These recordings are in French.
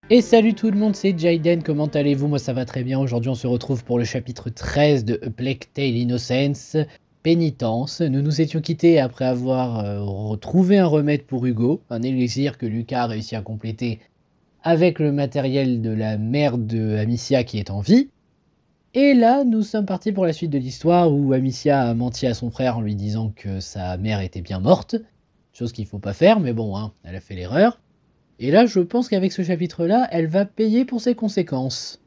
Et salut tout le monde, c'est Jaden, comment allez-vous? Moi ça va très bien, aujourd'hui on se retrouve pour le chapitre 13 de A Plague Tale Innocence, Pénitence. Nous nous étions quittés après avoir retrouvé un remède pour Hugo, un élixir que Lucas a réussi à compléter avec le matériel de la mère de Amicia qui est en vie. Et là, nous sommes partis pour la suite de l'histoire où Amicia a menti à son frère en lui disant que sa mère était bien morte, chose qu'il faut pas faire, mais bon, hein, elle a fait l'erreur. Et là, je pense qu'avec ce chapitre-là, elle va payer pour ses conséquences.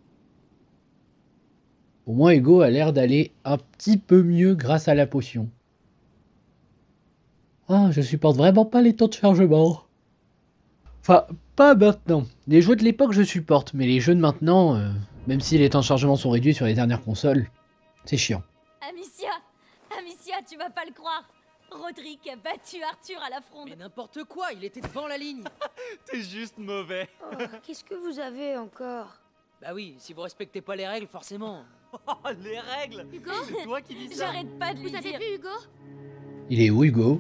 Au moins, Hugo a l'air d'aller un petit peu mieux grâce à la potion. Ah, je supporte vraiment pas les temps de chargement. Enfin, pas maintenant. Les jeux de l'époque, je supporte, mais les jeux de maintenant, même si les temps de chargement sont réduits sur les dernières consoles, c'est chiant. Amicia, tu vas pas le croire. Roderick a battu Arthur à la fronde. Mais n'importe quoi, il était devant la ligne. T'es juste mauvais. Oh, qu'est-ce que vous avez encore? Bah oui, si vous respectez pas les règles, forcément. Oh, les règles. Hugo? C'est toi qui dis ça. J'arrête pas de lui Vous avez dire. vu Hugo? Il est où, Hugo?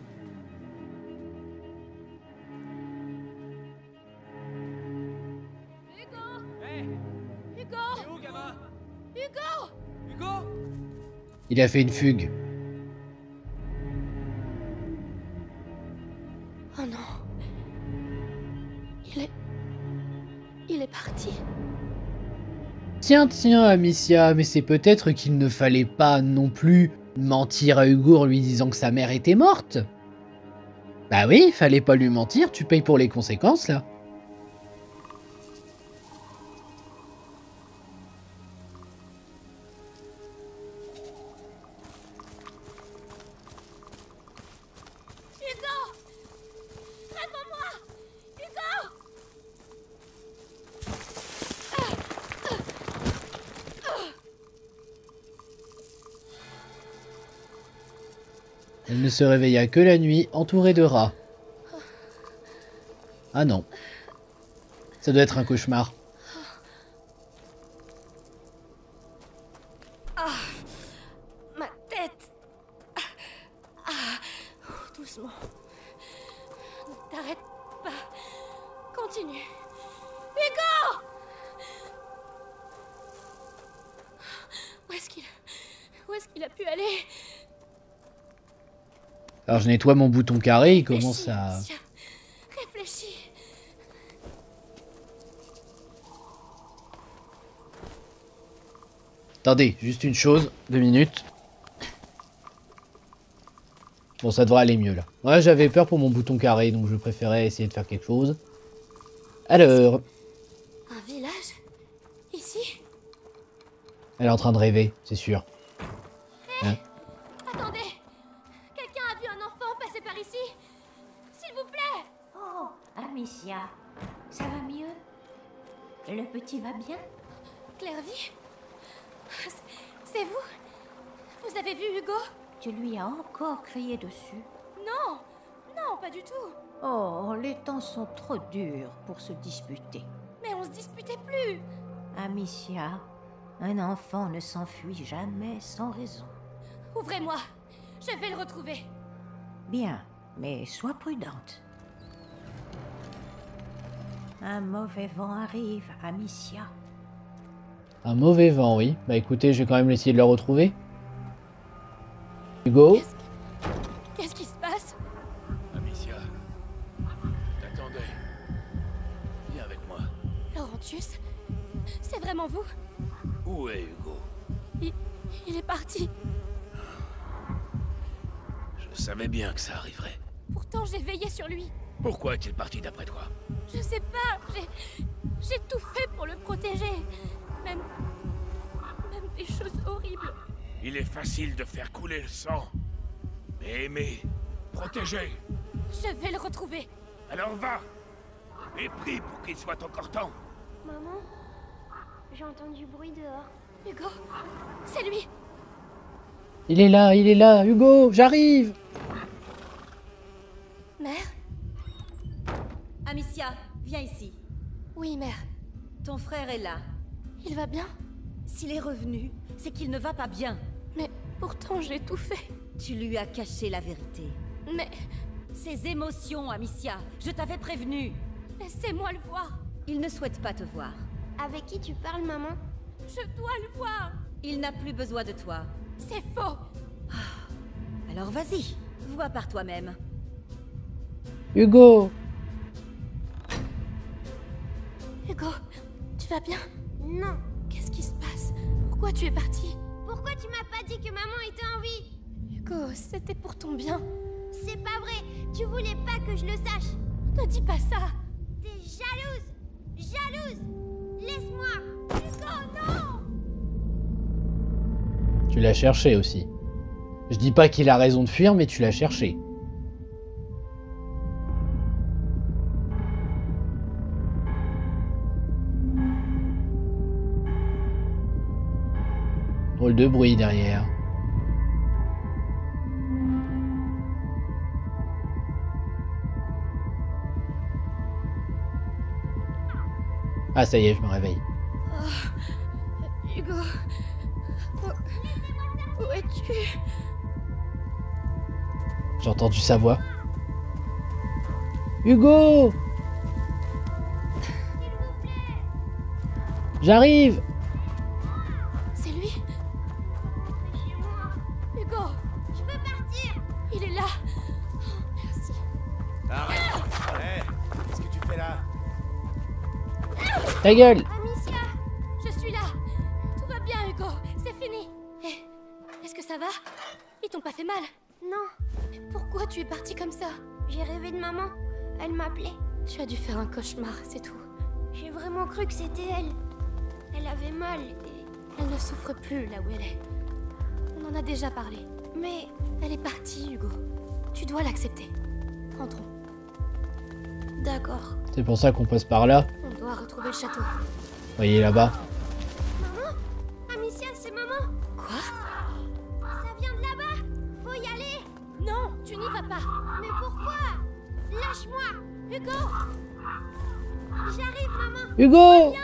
Hey, Hugo, t'es où, gamin? Hugo, Hugo? Il a fait une fugue. Oh non. Il est parti. Tiens, Amicia, mais c'est peut-être qu'il ne fallait pas non plus mentir à Hugo en lui disant que sa mère était morte. Bah oui, fallait pas lui mentir, tu payes pour les conséquences, là. Hugo, réponds-moi, Hugo. Elle ne se réveilla que la nuit, entourée de rats. Ah non. Ça doit être un cauchemar. Ma tête. Doucement. T'arrêtes pas. Continue. Hugo, Où est-ce qu'il a pu aller? Alors je nettoie mon bouton carré, il commence Réfléchis, à... Amicia. Réfléchis. Attendez, juste une chose, 2 minutes. Bon, ça devrait aller mieux là. Ouais, j'avais peur pour mon bouton carré, donc je préférais essayer de faire quelque chose. Alors, Un village? Ici? elle est en train de rêver, c'est sûr. Hein? attendez. Quelqu'un a vu un enfant passer par ici? S'il vous plaît. Oh, Amicia, ça va mieux? Le petit va bien? Clairvy? C'est vous? Vous avez vu Hugo? Tu lui as encore crié dessus? Non! Non, pas du tout! Oh, les temps sont trop durs pour se disputer. Mais on se disputait plus! Amicia, un enfant ne s'enfuit jamais sans raison. Ouvrez-moi! Je vais le retrouver! Bien, mais sois prudente. Un mauvais vent arrive, Amicia. Un mauvais vent, oui. Bah écoutez, je vais quand même essayer de le retrouver. Hugo? Qu'est-ce qui se passe? Amicia, t'attendais. Viens avec moi. Laurentius? C'est vraiment vous? Où est Hugo? Il est parti. Je savais bien que ça arriverait. Pourtant, j'ai veillé sur lui. Pourquoi est-il parti d'après toi? Je sais pas, j'ai tout fait pour le protéger. Même des choses horribles. Il est facile de faire couler le sang. Mais aimer, protéger. Je vais le retrouver. Alors va! Et prie pour qu'il soit encore temps. Maman, j'ai entendu du bruit dehors. Hugo, c'est lui. Il est là, Hugo, j'arrive! Mère? Amicia, viens ici. Oui, mère. Ton frère est là. Il va bien? S'il est revenu, c'est qu'il ne va pas bien. Mais pourtant, j'ai tout fait. Tu lui as caché la vérité. Mais Ses émotions, Amicia. Je t'avais prévenu. laissez-moi le voir. Il ne souhaite pas te voir. Avec qui tu parles, maman? Je dois le voir. Il n'a plus besoin de toi. C'est faux. Alors vas-y, vois par toi-même. Hugo! Hugo, tu vas bien? Non. Qu'est-ce qui se passe? Pourquoi tu es parti? Pourquoi tu m'as pas dit que maman était en vie? Hugo, c'était pour ton bien. C'est pas vrai. Tu voulais pas que je le sache. Ne dis pas ça. T'es jalouse. Jalouse. Laisse-moi. Hugo, non. Tu l'as cherché aussi. Je dis pas qu'il a raison de fuir, mais tu l'as cherché. Drôle de bruit derrière. Ah ça y est, je me réveille. Hugo. Où es-tu? J'ai entendu sa voix. Hugo! J'arrive! C'est lui? Chez moi. Hugo, Je veux partir. il est là. Oh, merci. Arrête! Hé! Qu'est-ce que tu fais là? Ta gueule! Amicia. Je suis là. Tout va bien, Hugo. C'est fini. Hé, est-ce que ça va? Ils t'ont pas fait mal? Non. Mais pourquoi tu es parti comme ça? J'ai rêvé de maman. Elle m'appelait. Tu as dû faire un cauchemar, c'est tout. J'ai vraiment cru que c'était elle. Elle avait mal et... Elle ne souffre plus là où elle est. On en a déjà parlé. Mais... Elle est partie, Hugo. Tu dois l'accepter. Rentrons. D'accord. C'est pour ça qu'on passe par là. On doit retrouver le château. Voyez là-bas. Maman? Amicia, c'est maman. Quoi? Ça vient de là-bas. Faut y aller. Non, tu n'y vas pas. Mais pourquoi? Lâche-moi. Hugo! J'arrive, maman. Hugo!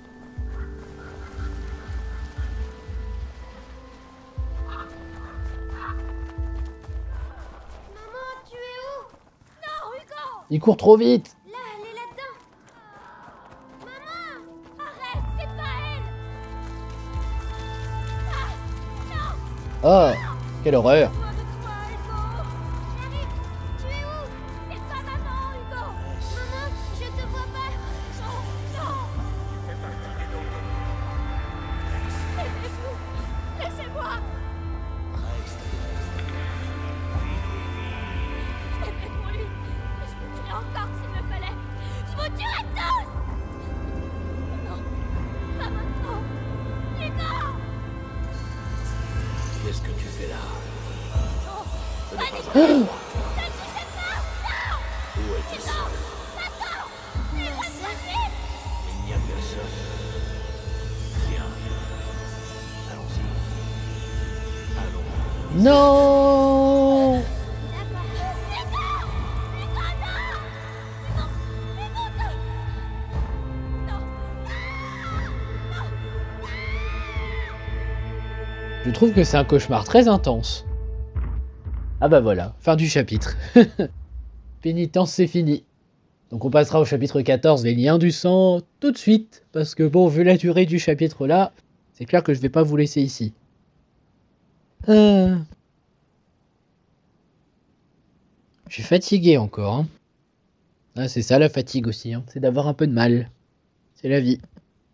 Maman, tu es où? Non, Hugo! Il court trop vite! Là, elle est là-dedans. Maman! Arrête, c'est pas elle! Oh! Quelle horreur! Besoin de toi, Hugo! J'arrive. Tu es où? C'est pas maman, Hugo! Maman, je te vois pas. Non, non! Laissez-vous! Laissez-moi! Je l'ai fait pour lui! Et je vous tuerai encore s'il le fallait! Je vous tuerai tous! Non! Pas maintenant! Hugo! Qu'est-ce que tu fais là? Non! Pas du tout! Ne touchez pas! Où est-il? Non! Attends! C'est pas possible! Il n'y a personne. Viens. Allons-y. Allons. Non! Hugo! Hugo, non! Hugo, non! Non! Je trouve que c'est un cauchemar très intense. Ah bah voilà, fin du chapitre. Pénitence, c'est fini. Donc on passera au chapitre 14, les liens du sang, tout de suite. Parce que bon, vu la durée du chapitre là, c'est clair que je vais pas vous laisser ici. Je suis fatigué encore. Hein. Ah, c'est ça la fatigue aussi, hein. C'est d'avoir un peu de mal. C'est la vie.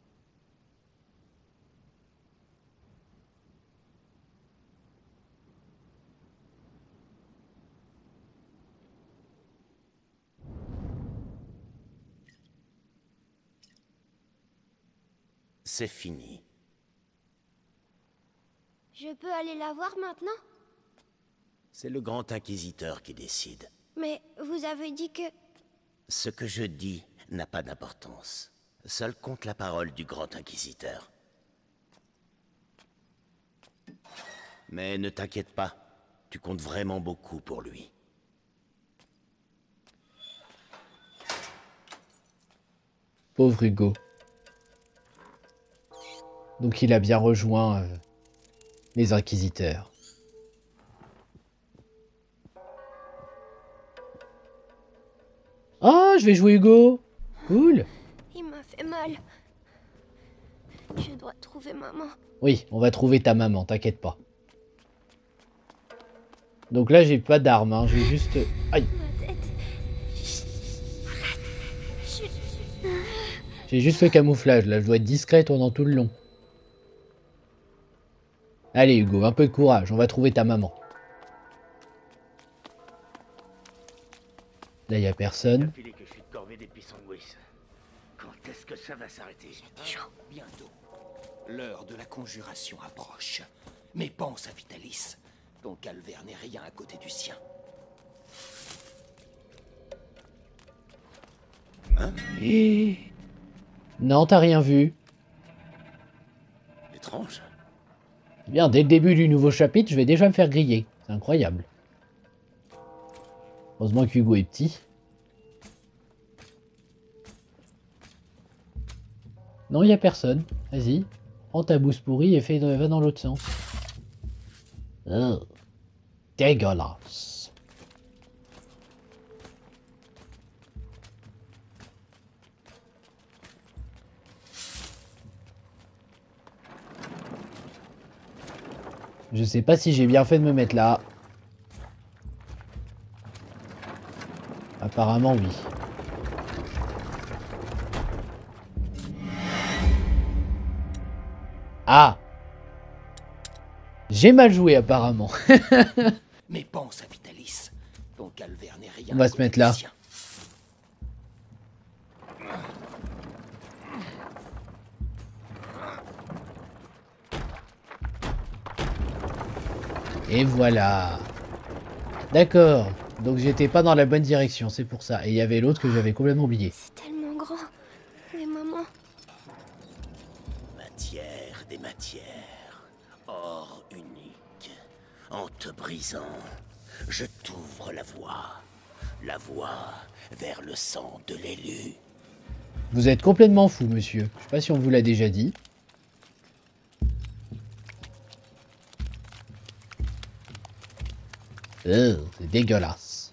C'est fini. Je peux aller la voir maintenant? C'est le grand inquisiteur qui décide. Mais vous avez dit que... Ce que je dis n'a pas d'importance. Seul compte la parole du grand inquisiteur. Mais ne t'inquiète pas, tu comptes vraiment beaucoup pour lui. Pauvre Hugo. Donc il a bien rejoint les inquisiteurs. Ah, je vais jouer Hugo. Cool. Il m'a fait mal. Je dois trouver maman. Oui, on va trouver ta maman, t'inquiète pas. Donc là, j'ai pas d'arme, hein. J'ai juste... Aïe. Ma tête. Chut. J'ai juste le camouflage, là. Je dois être discret pendant tout le long. Allez, Hugo, un peu de courage. On va trouver ta maman. Là, il n'y a personne. Que je suis de corvée des pissenguis. Quand est-ce que ça va s'arrêter? Bientôt. L'heure de la conjuration approche. Mais pense à Vitalis. Ton calvaire n'est rien à côté du sien. Hein? Non, t'as rien vu. Étrange. Bien, dès le début du nouveau chapitre, je vais déjà me faire griller. C'est incroyable. Heureusement qu'Hugo est petit. Non, il n'y a personne. Vas-y. Prends ta bouse pourrie et va dans l'autre sens. Oh, dégueulasse. Je sais pas si j'ai bien fait de me mettre là. Apparemment oui. Ah! J'ai mal joué apparemment. Mais pense à Vitalis. Ton calvaire n'est rien. On va à se côté mettre du là. sien. Et voilà. D'accord. Donc j'étais pas dans la bonne direction, c'est pour ça. Et il y avait l'autre que j'avais complètement oublié. C'est tellement grand. Mais maman. Matière des matières. Or unique. En te brisant, je t'ouvre la voie. La voie vers le sang de l'élu. Vous êtes complètement fou, monsieur. Je sais pas si on vous l'a déjà dit. C'est dégueulasse.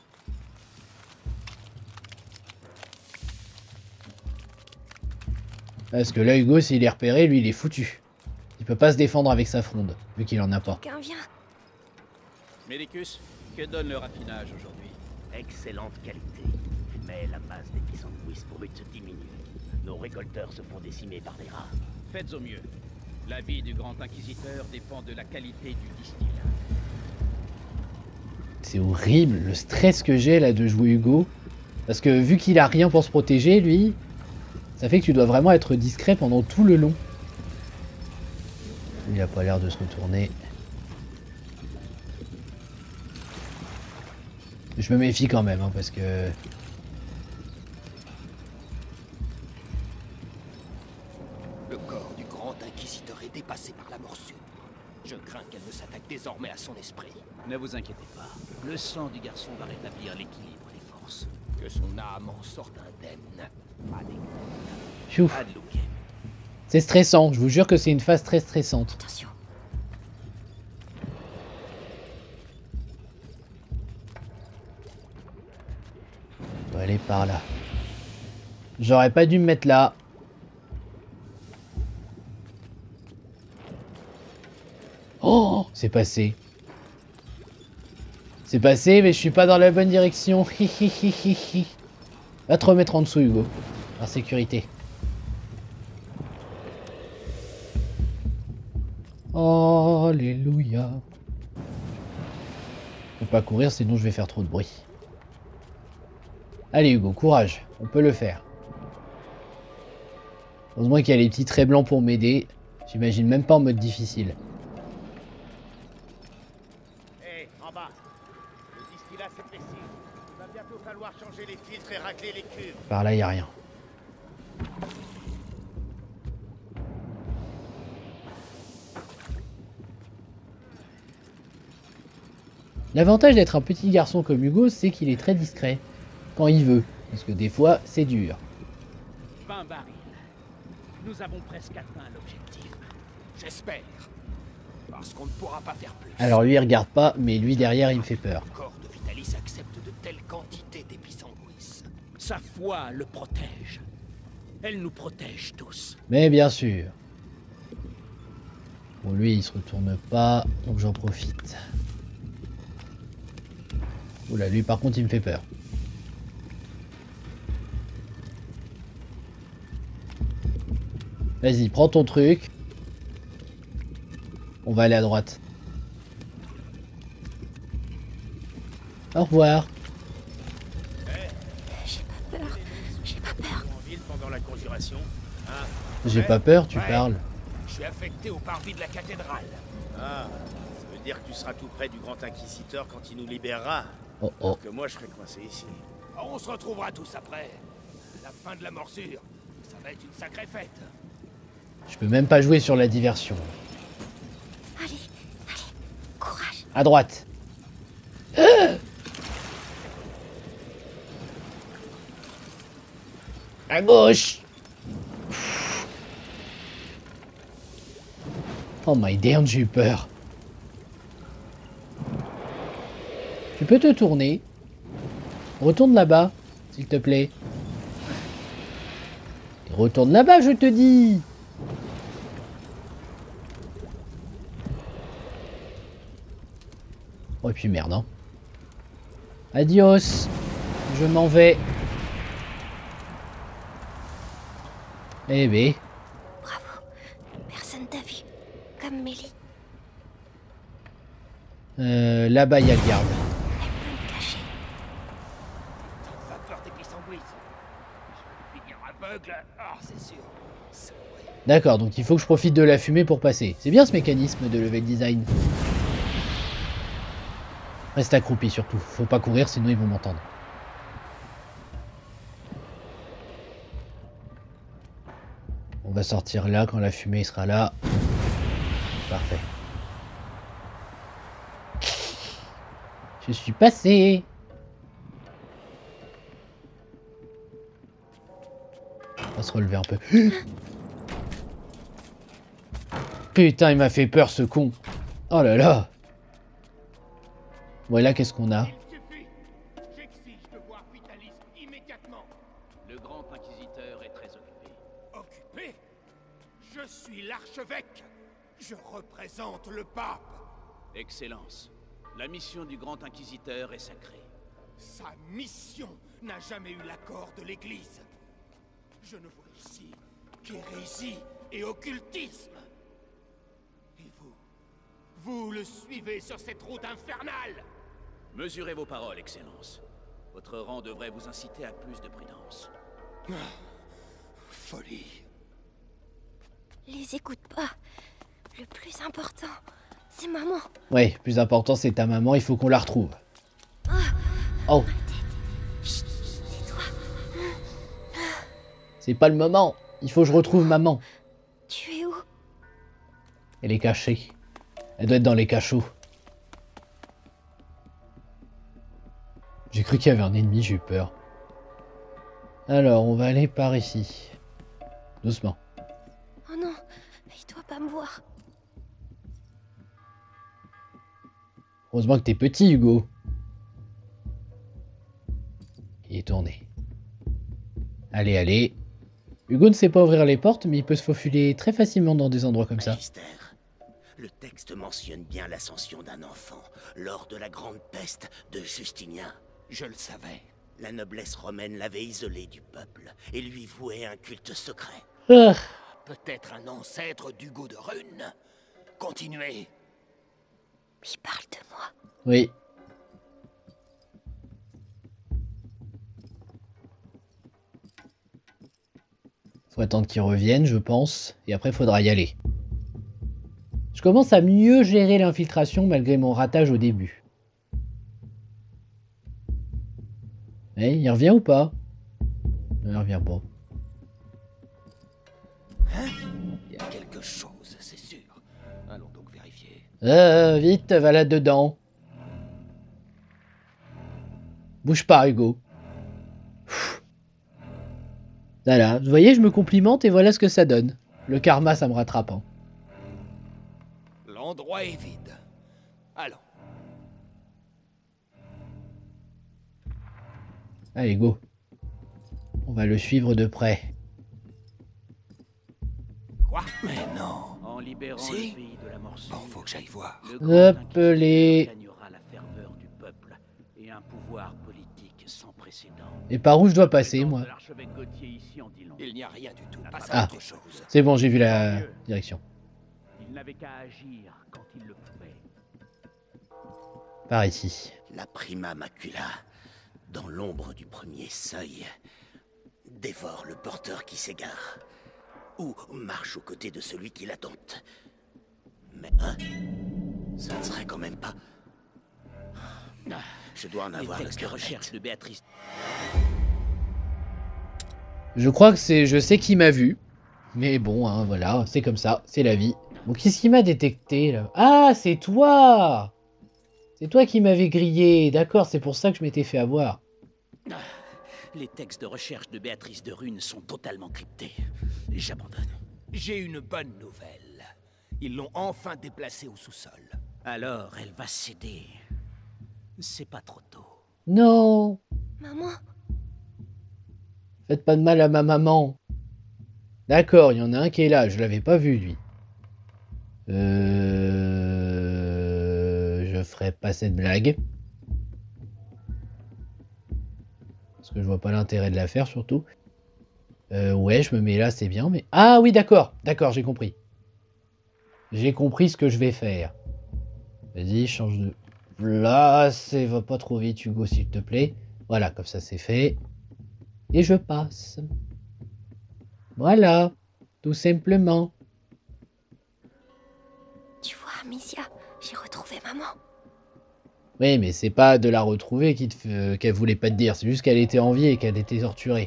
Parce que là, Hugo, s'il est repéré, lui, il est foutu. Il peut pas se défendre avec sa fronde, vu qu'il en a pas. Quelqu'un vient. Médicus, que donne le raffinage aujourd'hui? Excellente qualité. Mais la masse des pissenguis brutes diminue. Nos récolteurs se font décimer par des rats. Faites au mieux. La vie du grand inquisiteur dépend de la qualité du distil. C'est horrible, le stress que j'ai là de jouer Hugo. Parce que vu qu'il a rien pour se protéger, lui, ça fait que tu dois vraiment être discret pendant tout le long. Il a pas l'air de se retourner. Je me méfie quand même, hein, parce que... Le corps du grand inquisiteur est dépassé par la morsure. Je crains qu'elle ne s'attaque désormais à son esprit. Ne vous inquiétez pas, le sang du garçon va rétablir l'équilibre des forces. Que son âme en sorte indemne. Pfiou. Hadouken. C'est stressant, je vous jure que c'est une phase très stressante. Attention. Je dois aller par là. J'aurais pas dû me mettre là. Oh, c'est passé. C'est passé, mais je suis pas dans la bonne direction. Va te remettre en dessous, Hugo. Par sécurité. Alléluia. Faut pas courir, sinon je vais faire trop de bruit. Allez, Hugo, courage. On peut le faire. Heureusement qu'il y a les petits traits blancs pour m'aider. J'imagine même pas en mode difficile. Hé, en bas. Le distillat s'épaissit. Il va bientôt falloir changer les filtres et racler les cuves. Par là, il n'y a rien. L'avantage d'être un petit garçon comme Hugo, c'est qu'il est très discret. Quand il veut. Parce que des fois, c'est dur. 20 barils. Nous avons presque atteint l'objectif. J'espère. Parce qu'on ne pourra pas faire plus. Alors lui, il regarde pas, mais lui, derrière, il me fait peur. Le corps de Vitalis accepte de telles quantités d'épisanguis. Sa foi le protège. Elle nous protège tous. Mais bien sûr. Bon, lui, il se retourne pas, donc j'en profite. Oula, lui, par contre, il me fait peur. Vas-y, prends ton truc. On va aller à droite. Au revoir. J'ai pas peur. J'ai pas peur. En ville pendant la conjuration. Hein? J'ai pas peur, tu parles. Je suis affecté au parvis de la cathédrale. Ah, ça veut dire que tu seras tout près du Grand Inquisiteur quand il nous libérera. Oh oh. Alors que moi, je serai coincé ici. On se retrouvera tous après. La fin de la morsure. Ça va être une sacrée fête. Je peux même pas jouer sur la diversion. Allez, courage. À droite. À gauche. Oh my damn, j'ai eu peur. Tu peux te tourner. Retourne là-bas, s'il te plaît. Retourne là-bas, je te dis. Oh, et puis merde, hein. Adios. Je m'en vais. Eh ben. Bravo. Personne t'a vu. Comme Mélie. Là-bas, il y a le garde. Elle peut me cacher. T'as peur des pissenguises. Je vais finir aveugle. Ah, c'est sûr. D'accord, donc il faut que je profite de la fumée pour passer. C'est bien ce mécanisme de level design. Reste accroupi surtout. Faut pas courir, sinon ils vont m'entendre. On va sortir là quand la fumée sera là. Parfait. Je suis passé. On va se relever un peu. Putain, il m'a fait peur ce con. Oh là là. Bon, et là, qu'est-ce qu'on a? Il suffit. J'exige de voir Vitalis immédiatement. Le grand inquisiteur est très occupé. Occupé? Je suis l'archevêque. Je représente le pape. Excellence, la mission du grand inquisiteur est sacrée. Sa mission n'a jamais eu l'accord de l'Église. Je ne vois ici qu'hérésie et occultisme. Et vous le suivez sur cette route infernale. Mesurez vos paroles, Excellence. Votre rang devrait vous inciter à plus de prudence. Folie. Les écoute pas. Le plus important, c'est maman. Ouais, le plus important, c'est ta maman. Il faut qu'on la retrouve. Oh. Chut, tais-toi. C'est pas le moment. Il faut que je retrouve maman. Tu es où? Elle est cachée. Elle doit être dans les cachots. J'ai cru qu'il y avait un ennemi, j'ai eu peur. Alors, on va aller par ici. Doucement. Oh non, il doit pas me voir. Heureusement que t'es petit, Hugo. Il est tourné. Allez, allez. Hugo ne sait pas ouvrir les portes, mais il peut se faufiler très facilement dans des endroits comme ça. Magister, le texte mentionne bien l'ascension d'un enfant lors de la grande peste de Justinien. Je le savais. La noblesse romaine l'avait isolé du peuple et lui vouait un culte secret. Ah. Peut-être un ancêtre d'Hugo de Rune. Continuez. Il parle de moi. Oui. Faut attendre qu'il revienne, je pense. Et après, faudra y aller. Je commence à mieux gérer l'infiltration malgré mon ratage au début. Eh, il revient ou pas? Il revient pas. Il y a quelque chose, c'est sûr. Allons donc vérifier. Vite, va là-dedans. Bouge pas, Hugo. Voilà, vous voyez, je me complimente et voilà ce que ça donne. Le karma, ça me rattrape. Hein. L'endroit est vide. Allons. Allez, go. On va le suivre de près. Quoi? Mais non. En libérant Si. le pays de la morsure, Bon, faut que j'aille voir. le grand Appelez. inquisiteur gagnera la ferveur du peuple et un pouvoir politique sans précédent. Et par où je dois passer, moi? L'archevêque Gauthier ici en dit long. Il n'y a rien du tout. Passe Ah. à autre chose. C'est bon, j'ai vu la direction. Il n'avait qu'à agir quand il le pouvait. Par ici. La prima macula, dans l'ombre du premier seuil, dévore le porteur qui s'égare, ou marche aux côtés de celui qui l'attente. Mais ce ne serait quand même pas... Je dois en Les avoir le textes de cœur recherche net. de Béatrice. Je crois que c'est... Je sais qui m'a vu. Mais bon, hein, voilà, c'est comme ça, c'est la vie. Bon, qu'est-ce qui m'a détecté, là? Ah, c'est toi! C'est toi qui m'avais grillé. D'accord, c'est pour ça que je m'étais fait avoir. Les textes de recherche de Béatrice de Rune sont totalement cryptés. J'abandonne. J'ai une bonne nouvelle. Ils l'ont enfin déplacée au sous-sol. Alors, elle va céder. C'est pas trop tôt. Non! Maman, Faites pas de mal à ma maman. D'accord, il y en a un qui est là, je l'avais pas vu, lui. Je ferai pas cette blague. Parce que je vois pas l'intérêt de la faire, surtout. Ouais, je me mets là, c'est bien, mais... Ah oui, d'accord, d'accord, j'ai compris. J'ai compris ce que je vais faire. Vas-y, change de place, et va pas trop vite, Hugo, s'il te plaît. Voilà, comme ça, c'est fait. Et je passe. Voilà, tout simplement. tu vois, Amicia, j'ai retrouvé maman. Oui, mais c'est pas de la retrouver qu'elle voulait pas te dire, c'est juste qu'elle était en vie et qu'elle était torturée.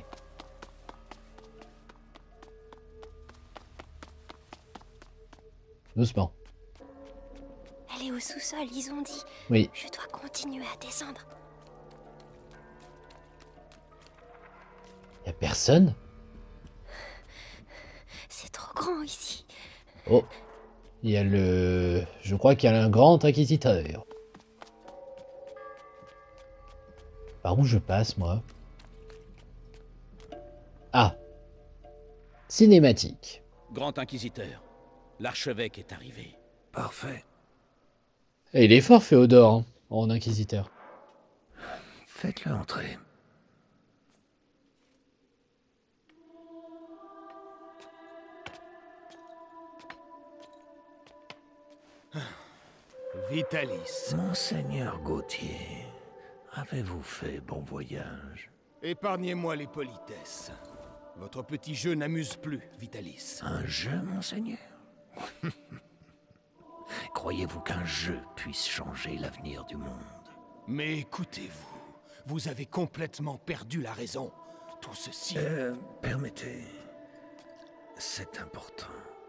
Doucement. Elle est au sous-sol, ils ont dit. Oui. Je dois continuer à descendre. Y a personne? C'est trop grand ici. Oh. Il y a le... Je crois qu'il y a un grand inquisiteur. Par où je passe, moi? Ah. Cinématique. Grand inquisiteur, l'archevêque est arrivé. Parfait. Et il est fort, Féodore, hein, en inquisiteur. Faites-le entrer. Vitalis. Monseigneur Gauthier, avez-vous fait bon voyage? Épargnez-moi les politesses. Votre petit jeu n'amuse plus, Vitalis. Un jeu, monseigneur? Croyez-vous qu'un jeu puisse changer l'avenir du monde? Mais écoutez-vous, vous avez complètement perdu la raison. Tout ceci... Permettez... C'est important.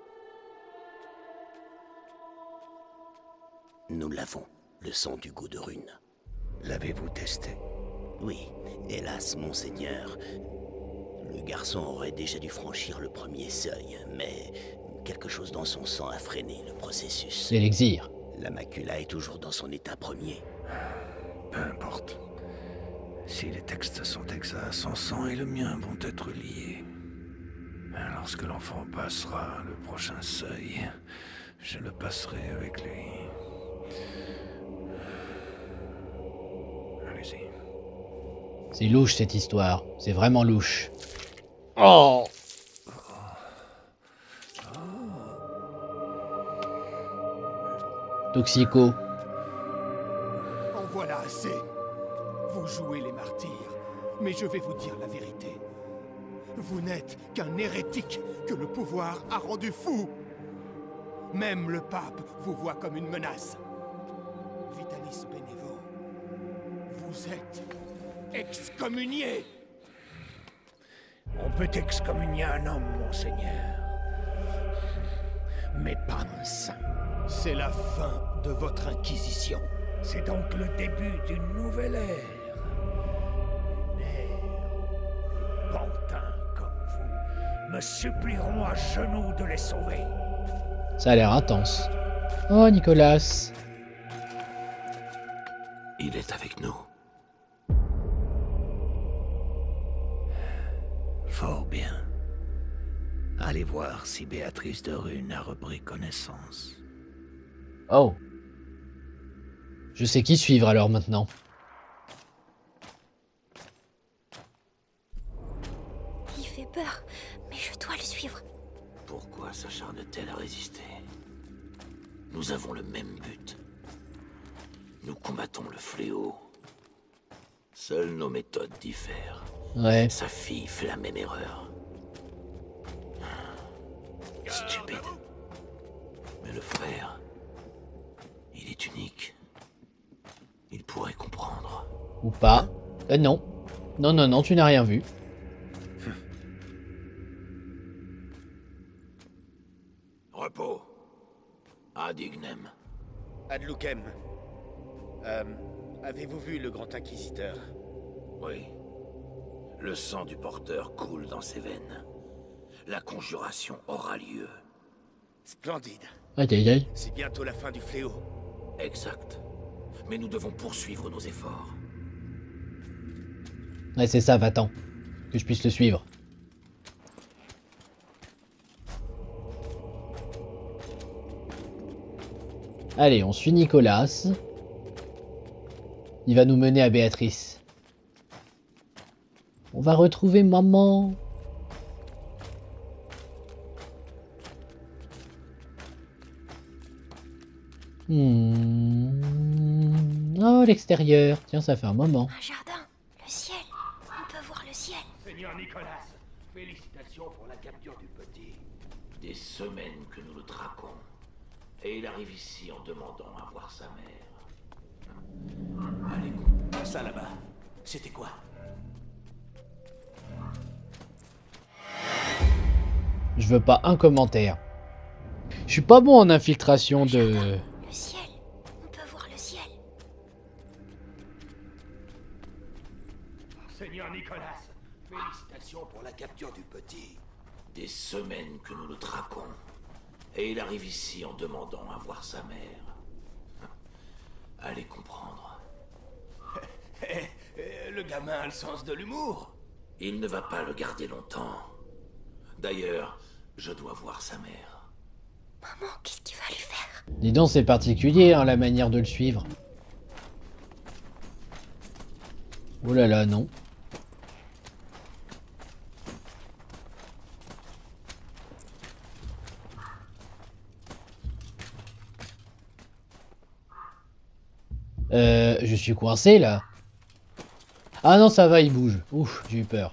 Nous l'avons, le sang du goût de Rune. L'avez-vous testé? Oui, hélas, monseigneur. Le garçon aurait déjà dû franchir le premier seuil, mais quelque chose dans son sang a freiné le processus. C'est l'Exir. La macula est toujours dans son état premier. Peu importe. Si les textes sont exacts, son sang et le mien vont être liés. Lorsque l'enfant passera le prochain seuil, je le passerai avec lui. Allez-y. C'est louche, cette histoire. C'est vraiment louche. Oh! Toxico. En voilà assez. Vous jouez les martyrs, mais je vais vous dire la vérité. Vous n'êtes qu'un hérétique que le pouvoir a rendu fou. Même le pape vous voit comme une menace. Vitalis Benevo, vous êtes excommunié. On peut excommunier un homme, monseigneur. Mais pas un saint. C'est la fin de votre inquisition. C'est donc le début d'une nouvelle ère. Une ère où les pantins comme vous me supplieront à genoux de les sauver. Ça a l'air intense. Oh, Nicolas. Il est avec nous. Fort bien. Allez voir si Béatrice de Rune a repris connaissance. Oh. Je sais qui suivre alors maintenant. Il fait peur, mais je dois le suivre. Pourquoi s'acharne-t-elle à résister? Nous avons le même but. Nous combattons le fléau. Seules nos méthodes diffèrent. Ouais. Sa fille fait la même erreur. Stupide. Mais le frère, il est unique. Il pourrait comprendre. Ou pas. Non. Non, non, non, tu n'as rien vu. Repos. Ad Ignem. Ad Lucem. Avez-vous vu le grand inquisiteur? Oui. Le sang du porteur coule dans ses veines. La conjuration aura lieu. Splendide. Aïe aïe aïe. C'est bientôt la fin du fléau. Exact. Mais nous devons poursuivre nos efforts. Ouais, c'est ça, va-t'en. Que je puisse le suivre. Allez, on suit Nicolas. Il va nous mener à Béatrice. On va retrouver maman. Oh, l'extérieur. Tiens, ça fait un moment. Un jardin, le ciel. On peut voir le ciel. Seigneur Nicolas, félicitations pour la capture du petit. Des semaines que nous le traquons. Et il arrive ici en demandant à voir sa mère. Allez, Ça là-bas, c'était quoi? Je veux pas un commentaire. Je suis pas bon en infiltration de... Le ciel. On peut voir le ciel. Seigneur Nicolas, félicitations pour la capture du petit. des semaines que nous le traquons. Et il arrive ici en demandant à voir sa mère. Allez comprendre. Le gamin a le sens de l'humour. Il ne va pas le garder longtemps. D'ailleurs, je dois voir sa mère. Maman, qu'est-ce qu'il va lui faire? Dis donc, c'est particulier, hein, la manière de le suivre. Oh là là, non. Je suis coincé, là. Ah non, ça va, il bouge. Ouf, j'ai eu peur.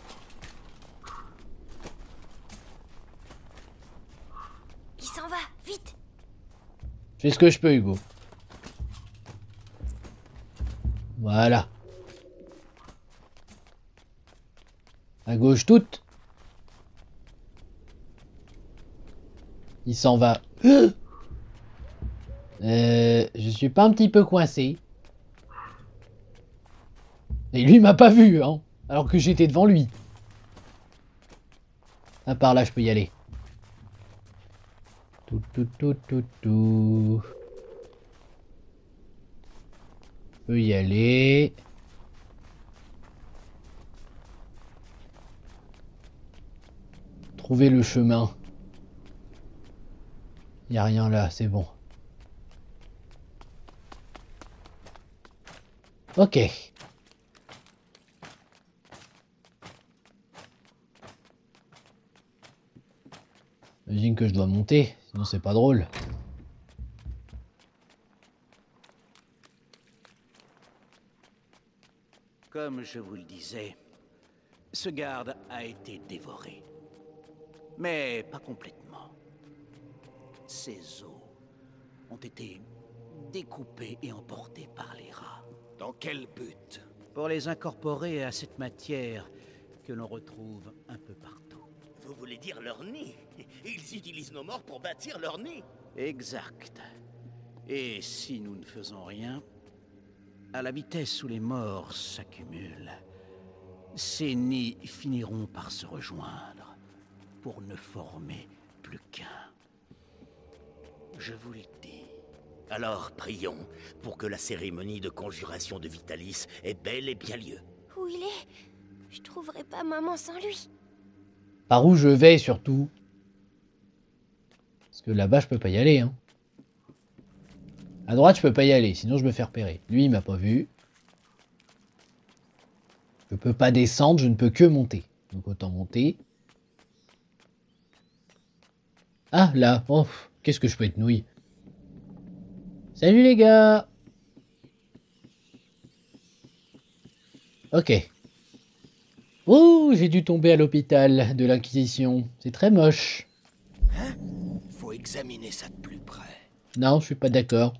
Il s'en va, vite. Fais ce que je peux, Hugo. Voilà. À gauche toute. Il s'en va. Je suis pas un petit peu coincé. Et lui m'a pas vu, hein. Alors que j'étais devant lui. À part là, je peux y aller. Tout. Je peux y aller. Trouver le chemin. Y a rien là, c'est bon. Ok. J'imagine que je dois monter, sinon c'est pas drôle. Comme je vous le disais, ce garde a été dévoré. Mais pas complètement. Ses os ont été découpés et emportés par les rats. Dans quel but? Pour les incorporer à cette matière que l'on retrouve un peu partout. Vous voulez dire leur nid? Ils utilisent nos morts pour bâtir leur nid? Exact. Et si nous ne faisons rien, à la vitesse où les morts s'accumulent, ces nids finiront par se rejoindre pour ne former plus qu'un. Je vous le dis. Alors prions pour que la cérémonie de conjuration de Vitalis ait bel et bien lieu. Où il est? Je trouverai pas maman sans lui. Par où je vais surtout? Parce que là-bas, je peux pas y aller. Hein. À droite, je peux pas y aller, sinon je me fais repérer. Lui, il m'a pas vu. Je peux pas descendre, je ne peux que monter. Donc autant monter. Ah, là. Oh, qu'est-ce que je peux être nouille. Salut les gars. Ok. Oh, j'ai dû tomber à l'hôpital de l'Inquisition. C'est très moche. Hein? Faut examiner ça de plus près. Non, je suis pas d'accord.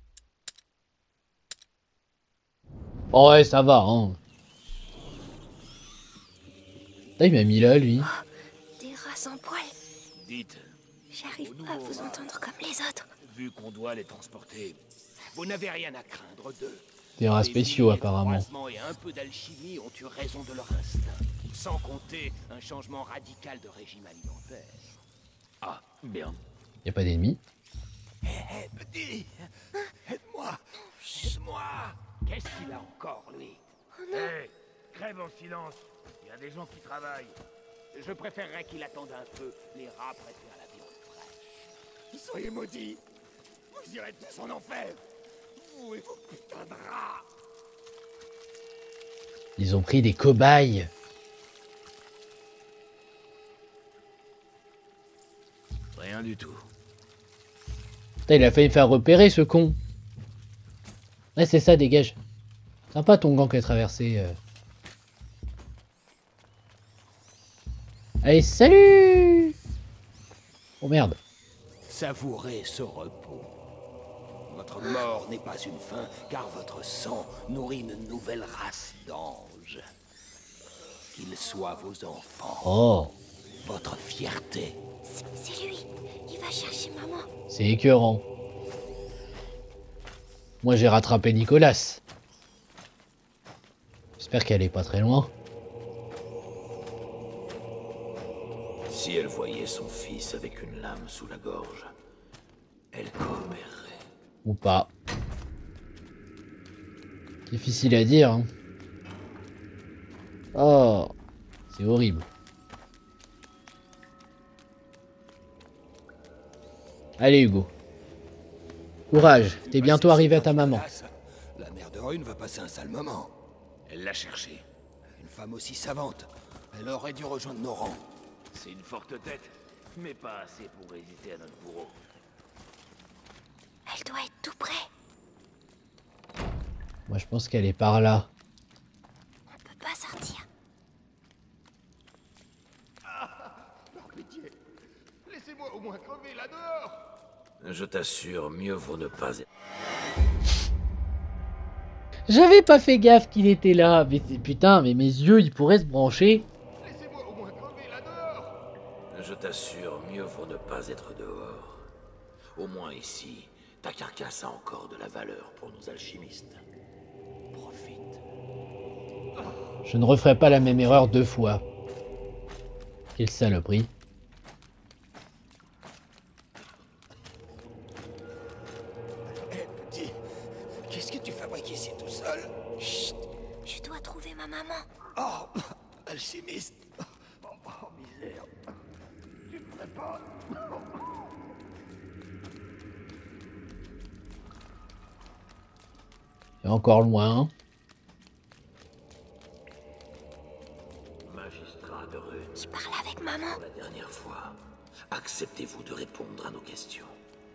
Oh ouais, ça va, hein. Ah, il m'a mis là, lui. Oh, des rats sans poils. Dites, J'arrive pas à vous entendre comme les autres. vu qu'on doit les transporter, vous n'avez rien à craindre d'eux. Des rats spéciaux, Les apparemment. croisements et un peu d'alchimie ont eu raison de leur instinct. Sans compter un changement radical de régime alimentaire. Ah, bien. Y a pas d'ennemis. Hé, petit, aide-moi, aide-moi. Qu'est-ce qu'il a encore, lui? Hé, crève en silence. Il y a des gens qui travaillent. Je préférerais qu'il attende un peu. Les rats préfèrent la viande fraîche. Soyez maudits. Vous irez tous en enfer. Vous et vos putains de rats. Ils ont pris des cobayes. Rien du tout. Putain, il a failli me faire repérer, ce con. Ouais, c'est ça, dégage. Sympa ton gant qui a traversé. Allez, salut! Oh merde. Savourez ce repos. Votre mort n'est pas une fin, car votre sang nourrit une nouvelle race d'anges. Qu'ils soient vos enfants. Oh. Votre fierté. C'est lui. Il va chercher maman. C'est écœurant. Moi, j'ai rattrapé Nicolas. J'espère qu'elle est pas très loin. Si elle voyait son fils avec une lame sous la gorge, elle coopérerait. Ou pas. Difficile à dire. Hein. Oh. C'est horrible. Allez, Hugo. Courage. T'es bientôt arrivé à ta maman. La mère de Rune va passer un sale moment. Elle l'a cherché. Une femme aussi savante. Elle aurait dû rejoindre nos rangs. C'est une forte tête, mais pas assez pour résister à notre bourreau. Elle doit être tout près. Moi, je pense qu'elle est par là. On peut pas sortir. Par pitié, laissez-moi au moins crever là dehors. Je t'assure, mieux vaut ne pas être... J'avais pas fait gaffe qu'il était là. Mais putain, mais mes yeux, ils pourraient se brancher. Laissez-moi au moins crever là dehors. Je t'assure, mieux vaut ne pas être dehors. Au moins ici, ta carcasse a encore de la valeur pour nos alchimistes. Profite. Je ne referai pas la même erreur 2 fois. Quelle saloperie. Hé, petit, qu'est-ce que tu fabriques ici tout seul? Chut. Je dois trouver ma maman. Oh, alchimiste. Oh, misère. Tu ne ferais pas. C'est encore loin. Magistrat de Rune. Je parle avec maman. Pour la dernière fois, acceptez-vous de répondre à nos questions?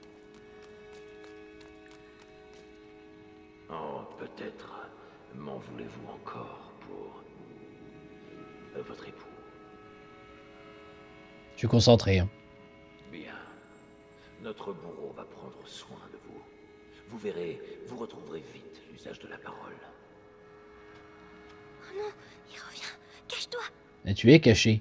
Oh, peut-être m'en voulez-vous encore pour votre époux? Je suis concentré. Hein. Bien. Notre bourreau va prendre soin de vous. Vous verrez, vous retrouverez vite l'usage de la parole. Oh non, il revient. Cache-toi. Là, tu es caché.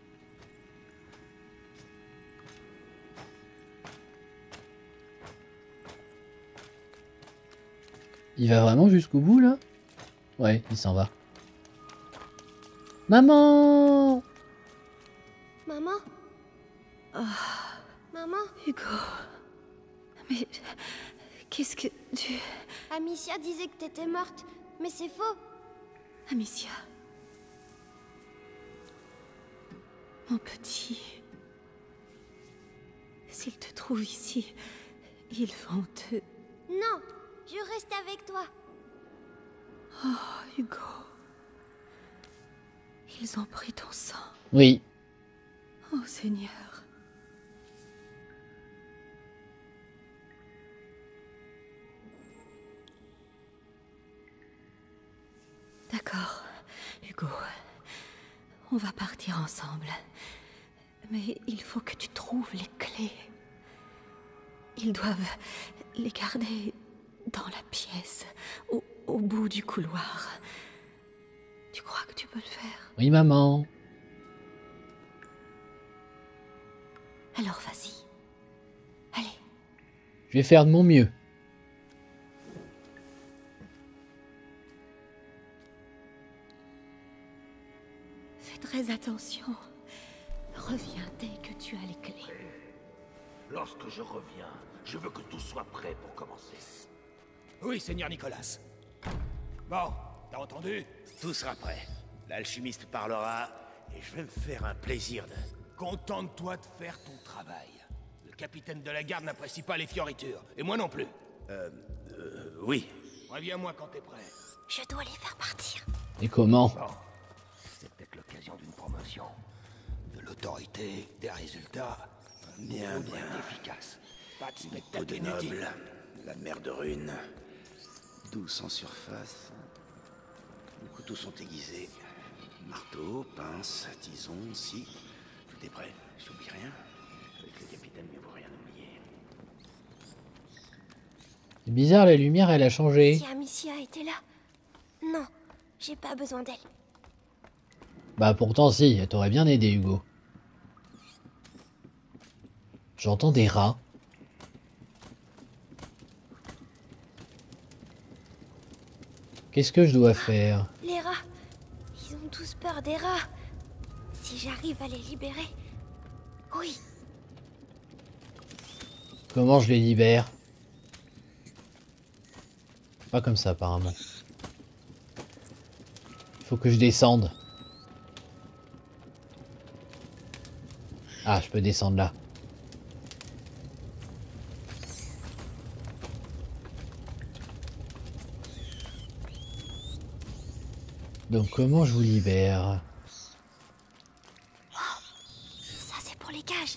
Il va vraiment jusqu'au bout, là? Ouais, il s'en va. Maman! Maman? Maman? Hugo. Mais... Qu'est-ce que tu... Amicia disait que t'étais morte, mais c'est faux. Amicia. Mon petit. S'ils te trouvent ici, ils vont te... Non, je reste avec toi. Oh, Hugo. Ils ont pris ton sang. Oui. Oh, Seigneur. D'accord, Hugo. On va partir ensemble. Mais il faut que tu trouves les clés. Ils doivent les garder dans la pièce, au bout du couloir. Tu crois que tu peux le faire? Oui, maman. Alors vas-y. Allez. Je vais faire de mon mieux. Fais très attention. Reviens dès que tu as les clés. Lorsque je reviens, je veux que tout soit prêt pour commencer. Oui, Seigneur Nicolas. Bon, t'as entendu? Tout sera prêt. L'alchimiste parlera et je vais me faire un plaisir de... Contente-toi de faire ton travail. Le capitaine de la garde n'apprécie pas les fioritures. Et moi non plus. Oui. Reviens-moi quand t'es prêt. Je dois les faire partir. Et comment? Bon, c'est peut-être l'occasion d'une promotion. De l'autorité, des résultats. Bien, Beaucoup bien. efficace. Pas de Beaucoup spectacle de inutile. nobles, la mer de Rune, douce en surface. Les couteaux sont aiguisés. Marteau, pince, tison, scie. Tout est prêt. J'oublie rien. Avec le capitaine, mieux vaut rien oublier. C'est bizarre, la lumière, elle a changé. Si Amicia était là... Non, j'ai pas besoin d'elle. Bah pourtant si, elle t'aurait bien aidé, Hugo. J'entends des rats. Qu'est-ce que je dois faire? Les rats, ils ont tous peur des rats. Si j'arrive à les libérer... Oui, Comment je les libère? Pas comme ça apparemment. Il faut que je descende. Ah, je peux descendre là. Donc comment je vous libère? ça c'est pour les cages.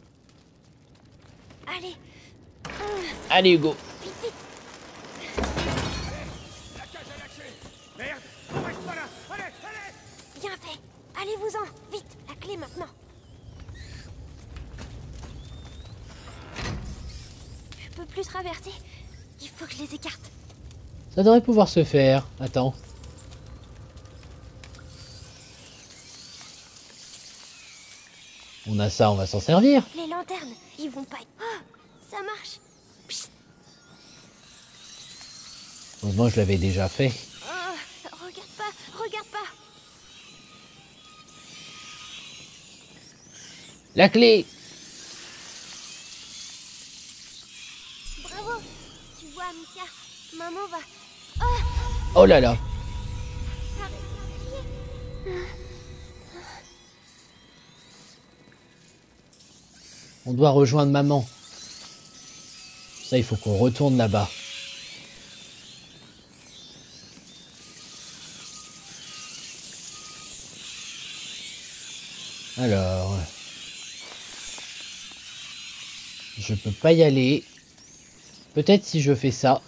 Allez, Allez Hugo. vite, vite. La cage a lâché. Merde, on reste pas là. Allez, allez. Bien fait. Allez-vous-en, vite, la clé maintenant. Je peux plus traverser. Il faut que je les écarte. Ça devrait pouvoir se faire. Attends. On a ça, on va s'en servir. Les lanternes, ils vont pas... Oh, ça marche. Psst. Heureusement, je l'avais déjà fait. Oh, regarde pas, regarde pas. La clé! Bravo. Tu vois, Amicia, maman va... Oh là là! On doit rejoindre maman. Ça, il faut qu'on retourne là-bas. Alors... Je peux pas y aller. Peut-être si je fais ça.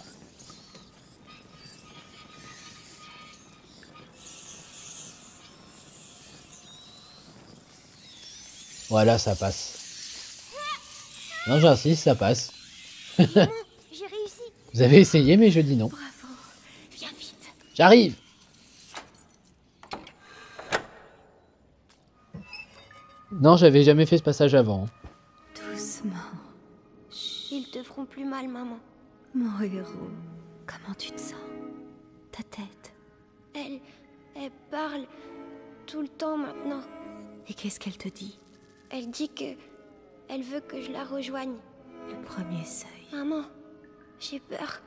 Voilà, ça passe. Non, j'insiste, ça passe. J'ai réussi. Vous avez essayé, mais je dis non. Bravo. Viens vite. J'arrive! Non, j'avais jamais fait ce passage avant. Doucement. Ils te feront plus mal, maman. Mon héros, comment tu te sens? Ta tête. Elle parle tout le temps maintenant. Et qu'est-ce qu'elle te dit? Elle dit que... Elle veut que je la rejoigne. Le premier seuil. Maman, j'ai peur.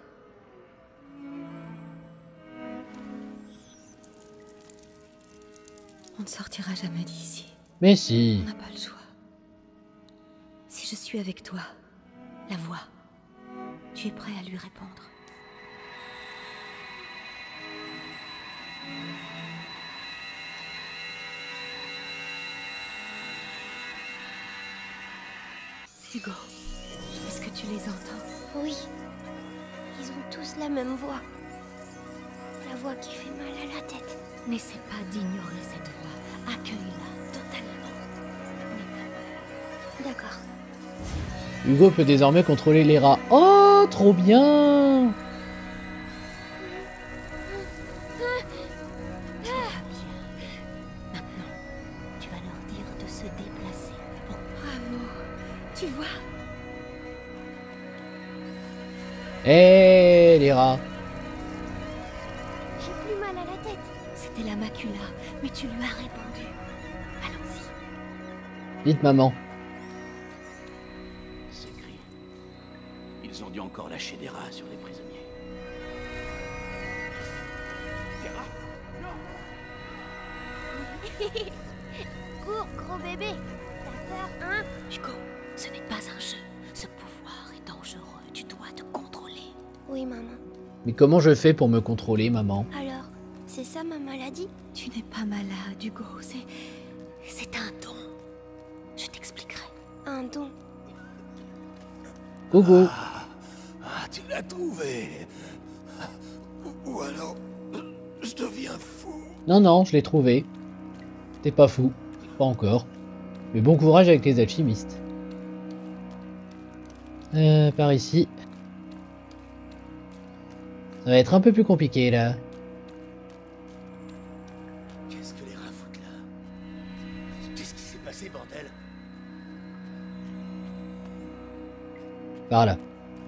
On ne sortira jamais d'ici. Mais si. On n'a pas le choix. Si je suis avec toi, la voix, tu es prêt à lui répondre? Hugo, est-ce que tu les entends? Oui. Ils ont tous la même voix. La voix qui fait mal à la tête. N'essaie pas d'ignorer cette voix. Accueille-la totalement. D'accord. Hugo peut désormais contrôler les rats. Oh, trop bien! Maintenant, tu vas leur dire de se déplacer. Bon, bravo. Tu vois? Eh, les rats. J'ai plus mal à la tête. C'était la macula, mais tu lui as répondu. Allons-y. Vite, maman. C'est gris. Ils ont dû encore lâcher des rats sur les prisonniers. Des rats? Non. Cours, gros bébé. T'as peur, hein? Hugo, ce n'est pas un jeu. Ce pouvoir est dangereux. Tu dois te contrôler. Oui, maman. Mais comment je fais pour me contrôler, maman? Alors, c'est ça ma maladie? Tu n'es pas malade, Hugo. C'est un don. Je t'expliquerai. Un don. Gogo. Ah, tu l'as trouvé. Ou alors, je deviens fou. Non, non, je l'ai trouvé. T'es pas fou. Pas encore. Mais bon courage avec les alchimistes. Par ici. Ça va être un peu plus compliqué, là. Qu'est-ce que les rats foutent là? Qu'est-ce qui s'est passé, bordel? Par là.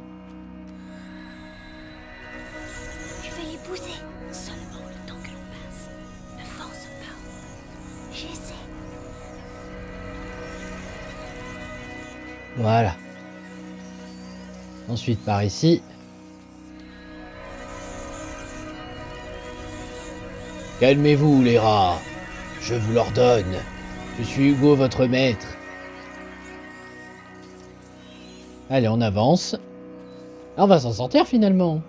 Je vais les pousser. Seulement le temps que l'on passe. Ne force pas. J'essaie. Voilà. Ensuite, par ici. Calmez-vous, les rats. Je vous l'ordonne. Je suis Hugo, votre maître. Allez, on avance. Ah, on va s'en sortir, finalement.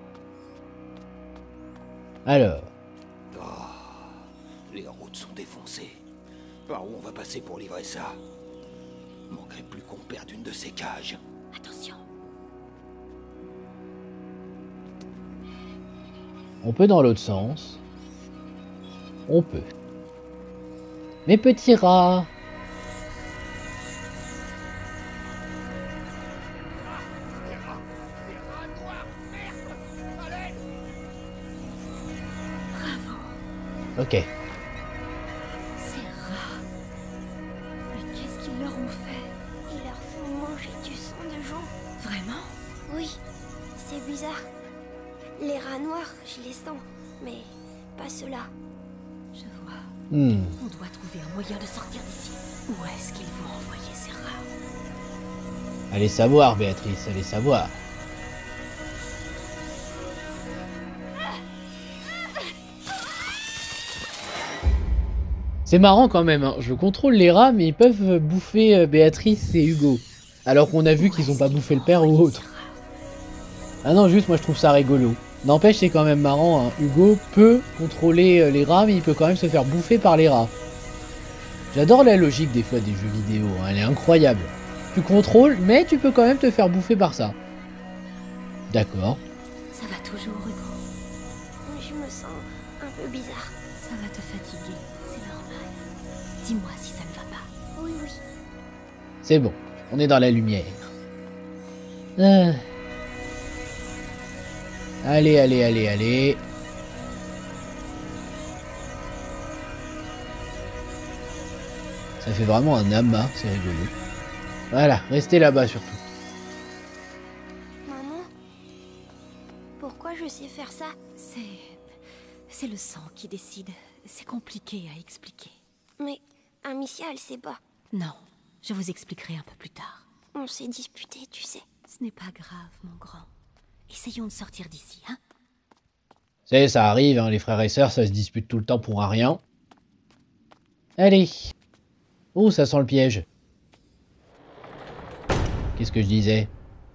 Alors. Oh, les routes sont défoncées. Par où on va passer pour livrer ça? Manquerait plus qu'on perde une de ces cages. Attention. On peut dans l'autre sens. On peut. Mes petits rats. Ok. Ces rats. Mais qu'est-ce qu'ils leur ont fait? Ils leur font manger du sang de gens. Vraiment? Oui, c'est bizarre. Les rats noirs, je les sens, mais pas ceux-là. Je vois. Hmm. On doit trouver un moyen de sortir d'ici. Où est-ce qu'ils vont envoyer ces rats? Allez savoir, Béatrice, allez savoir. C'est marrant quand même, hein. Je contrôle les rats, mais ils peuvent bouffer Béatrice et Hugo. Alors qu'on a vu qu'ils ont pas bouffé le père ou autre. Ah non, juste moi je trouve ça rigolo. N'empêche, c'est quand même marrant, hein. Hugo peut contrôler les rats, mais il peut quand même se faire bouffer par les rats. J'adore la logique des fois des jeux vidéo, hein. Elle est incroyable. Tu contrôles, mais tu peux quand même te faire bouffer par ça. D'accord. Ça va toujours, Hugo. Je me sens un peu bizarre. Ça va te fatiguer, c'est normal. Dis-moi si ça ne va pas. Oui, oui. C'est bon, on est dans la lumière. Allez, allez, allez, allez. Ça fait vraiment un amas, c'est rigolo. Voilà, restez là-bas surtout. Maman, pourquoi je sais faire ça? C'est le sang qui décide. C'est compliqué à expliquer. Mais Amicia, elle sait pas. Non, je vous expliquerai un peu plus tard. On s'est disputés, tu sais. Ce n'est pas grave, mon grand. Essayons de sortir d'ici, hein? Ça arrive, hein, les frères et sœurs, ça se dispute tout le temps pour un rien. Allez. Oh, ça sent le piège. Qu'est-ce que je disais?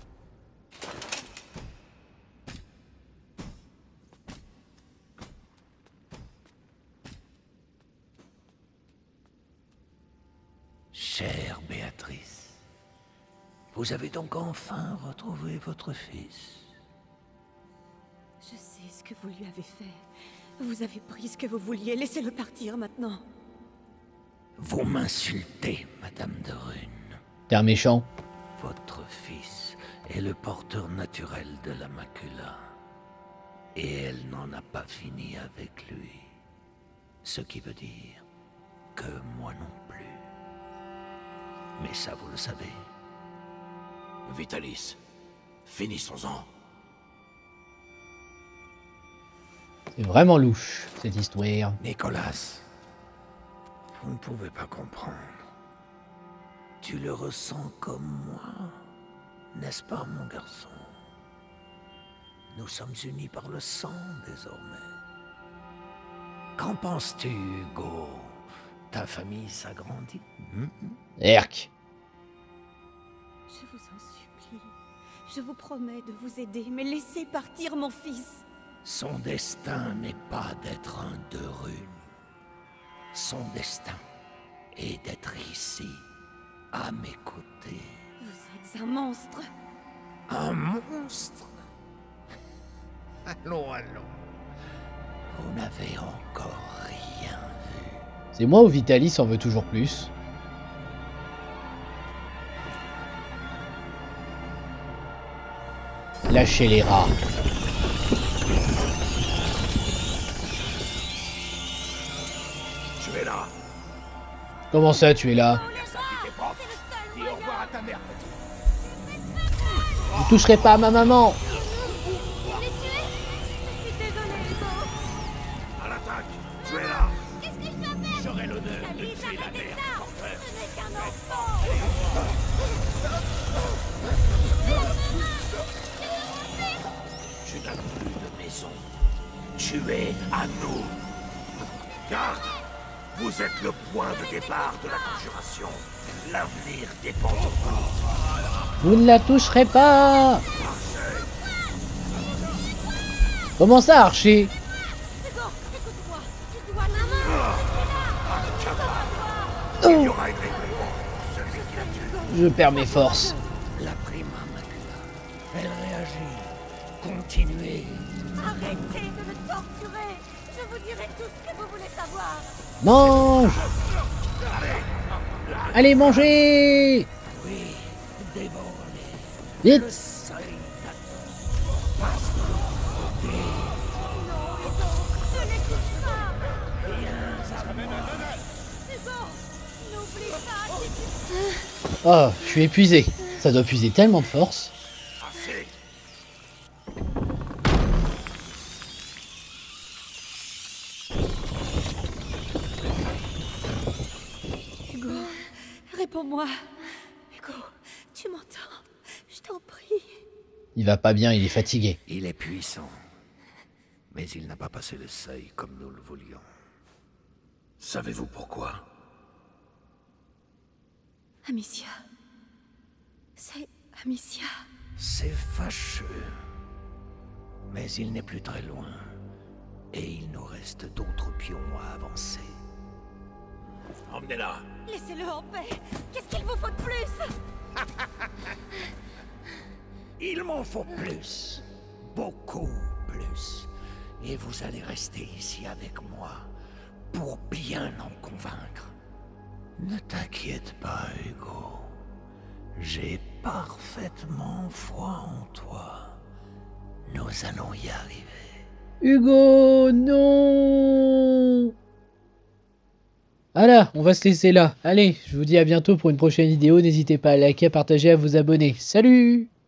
Chère Béatrice, vous avez donc enfin retrouvé votre fils. Je sais ce que vous lui avez fait. Vous avez pris ce que vous vouliez. Laissez-le partir maintenant. Vous m'insultez, Madame de Rune. T'es un méchant. Votre fils est le porteur naturel de la macula. Et elle n'en a pas fini avec lui. Ce qui veut dire que moi non plus. Mais ça, vous le savez. Vitalis, finissons-en. C'est vraiment louche, cette histoire. Nicolas, vous ne pouvez pas comprendre. Tu le ressens comme moi, n'est-ce pas, mon garçon? Nous sommes unis par le sang, désormais. Qu'en penses-tu, Hugo? Ta famille s'agrandit? Erk. Je vous en supplie. Je vous promets de vous aider, mais laissez partir mon fils. Son destin n'est pas d'être un de Rune. Son destin est d'être ici, à mes côtés. Vous êtes un monstre. Un monstre? Allons, allons. Vous n'avez encore rien vu. C'est moi ou Vitalis en veut toujours plus? Lâchez les rats. Tu es là. Comment ça, tu es là? Dis au revoir à ta mère, petit. Vous toucherez pas à ma maman. À l'attaque. Tu es là. J'aurai l'honneur de tuer la mère du porteur. Tu n'as plus de maison. Tu es à nous. Garde. Vous êtes le point de départ de la conjuration. L'avenir dépend de vous. Vous ne la toucherez pas. Comment ça, Archer? Il y aura une récompense pour celui qui la tue. Je perds mes forces. La prima macula. Elle réagit. Continuez. Arrêtez de le torturer. Je vous dirai tout ce que vous voulez savoir. Mange. Allez, mangez. Oui, dévorez-les. Vite. Le seuil d'attente passe de l'autre côté. Ne les touche pas. Viens à moi. Hugo, n'oublie pas si tu... Oh, je suis épuisé. Ça doit puiser tellement de force. Assez. Hugo, réponds-moi. Hugo, tu m'entends? Je t'en prie. Il va pas bien, il est fatigué. Il est puissant. Mais il n'a pas passé le seuil comme nous le voulions. Savez-vous pourquoi? Amicia. C'est Amicia. C'est fâcheux. Mais il n'est plus très loin. Et il nous reste d'autres pions à avancer. Emmenez-la. Laissez-le en paix. Qu'est-ce qu'il vous faut de plus? Il m'en faut plus. Beaucoup plus. Et vous allez rester ici avec moi pour bien en convaincre. Ne t'inquiète pas, Hugo. J'ai parfaitement foi en toi. Nous allons y arriver. Hugo, non. Voilà, on va se laisser là. Allez, je vous dis à bientôt pour une prochaine vidéo. N'hésitez pas à liker, à partager, à vous abonner. Salut!